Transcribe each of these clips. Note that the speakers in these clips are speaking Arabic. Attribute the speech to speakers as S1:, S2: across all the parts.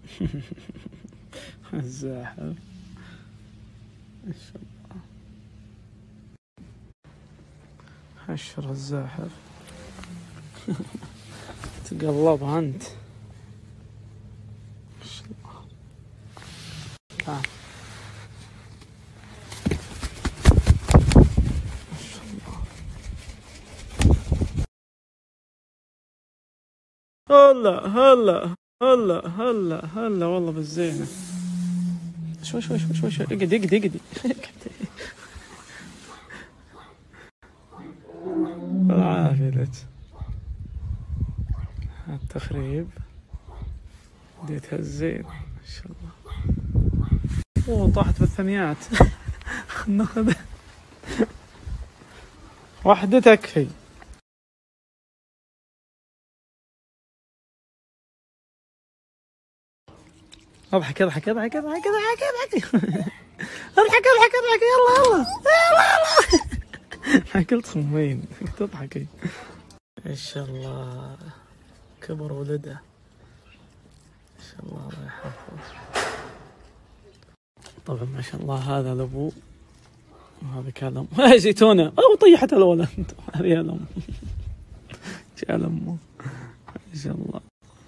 S1: الزاحف ما شاء الله. حشر الزاحف. تقلبها انت ما شاء الله. تعال ما شاء الله. هلا والله بالزينة. شوي اقعدي بالعافية لك. التخريب ديتها الزين ما شاء الله. اوه طاحت بالثنيات. ناخذ واحدة تكفي. اضحك اضحك يلا قلت خمين تضحكي. ما شاء الله كبر ولده ما شاء الله الله يحفظه. طبعا ما شاء الله هذا لابوه وهذا كلام. هاي زيتونة او طيحت الولد. هذه الام جال امه ما شاء الله.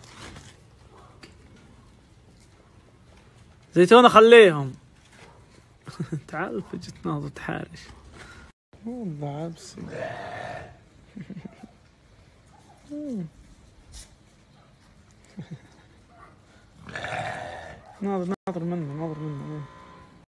S1: زيتونة خليهم. تعال فجت ناظر تحارش والله عبسي. ناظر منه